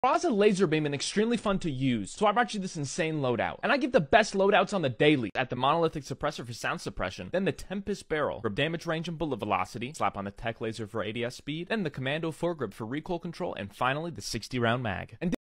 Grau's a laser beam and extremely fun to use, so I brought you this insane loadout. And I give the best loadouts on the daily at the monolithic suppressor for sound suppression, then the Tempest barrel for damage range and bullet velocity, slap on the tech laser for ADS speed, then the commando foregrip for recoil control, and finally the 60 round mag. And